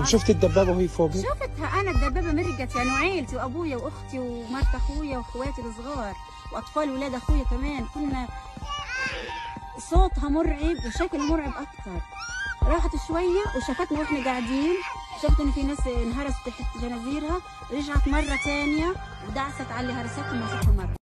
طب شفت الدبابه وهي فوق؟ شفتها انا الدبابه مرقت يعني، وعيلتي وابويا واختي ومرت اخويا واخواتي الصغار واطفال ولاد اخويا كمان، كنا صوتها مرعب وشكلها مرعب اكثر. راحت شويه وشافتنا واحنا قاعدين، شافت ان في ناس انهرست تحت جنازيرها، رجعت مره ثانيه ودعست على اللي هرستهم ومسكهم مره.